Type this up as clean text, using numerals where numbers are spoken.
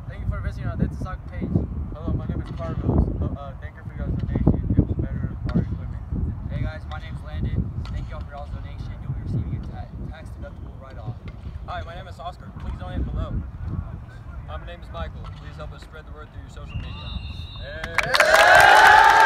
Thank you for visiting our Let's Talk page. Hello, my name is Carlos. Thank you for your donation. It will better our equipment. Hey guys, my name is Landon. Thank y'all for y'all's donation. You'll be receiving a tax deductible write-off. Hi, my name is Oscar. Please donate below. Hi, my name is Michael. Please help us spread the word through your social media. Hey.